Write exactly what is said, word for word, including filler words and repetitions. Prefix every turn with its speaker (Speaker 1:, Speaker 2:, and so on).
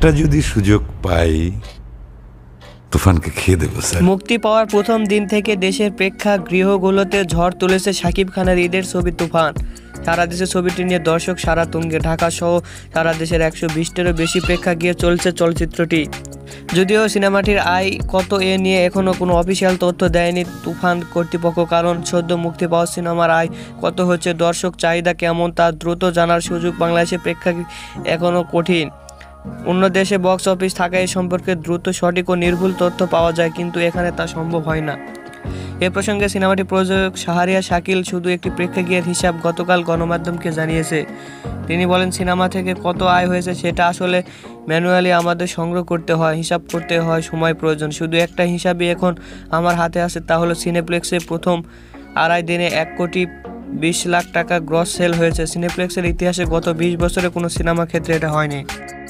Speaker 1: একটা যদি সুযোগ পাই তুফানকে খেয়ে দেবো স্যার।
Speaker 2: মুক্তি পাওয়ার প্রথম দিন থেকে দেশের প্রেক্ষাগৃহগুলোতে ঝড় তুলেছে শাকিব খানের ঈদের ছবি তুফান। সারা দেশে ছবিটি নিয়ে দর্শক সারা তুঙ্গে। ঢাকা সহ সারা দেশের একশো বিশটিরও বেশি প্রেক্ষাগৃহে চলছে চলচ্চিত্রটি। যদিও সিনেমাটির আয় কত এ নিয়ে এখনও কোনো অফিসিয়াল তথ্য দেয়নি তুফান কর্তৃপক্ষ, কারণ সদ্য মুক্তি পাওয়া সিনেমার আয় কত হচ্ছে, দর্শক চাহিদা কেমন তা দ্রুত জানার সুযোগ বাংলাদেশের প্রেক্ষাগৃহে এখনও কঠিন। অন্য দেশে বক্স অফিস থাকায় এ সম্পর্কে দ্রুত সঠিক ও নির্ভুল তথ্য পাওয়া যায়, কিন্তু এখানে তা সম্ভব হয় না। এ প্রসঙ্গে সিনেমাটির প্রযোজক শাহরিয়ার শাকিল শুধু একটি প্রেক্ষাগৃহের হিসাব গতকাল গণমাধ্যমকে জানিয়েছে। তিনি বলেন, সিনেমা থেকে কত আয় হয়েছে সেটা আসলে ম্যানুয়ালি আমাদের সংগ্রহ করতে হয়, হিসাব করতে হয়, সময় প্রয়োজন। শুধু একটা হিসাবই এখন আমার হাতে আছে, তা হলো সিনেপ্লেক্সে প্রথম আড়াই দিনে এক কোটি বিশ লাখ টাকা গ্রস সেল হয়েছে। সিনেপ্লেক্সের ইতিহাসে গত বিশ বছরে কোনো সিনেমা ক্ষেত্রে এটা হয়নি।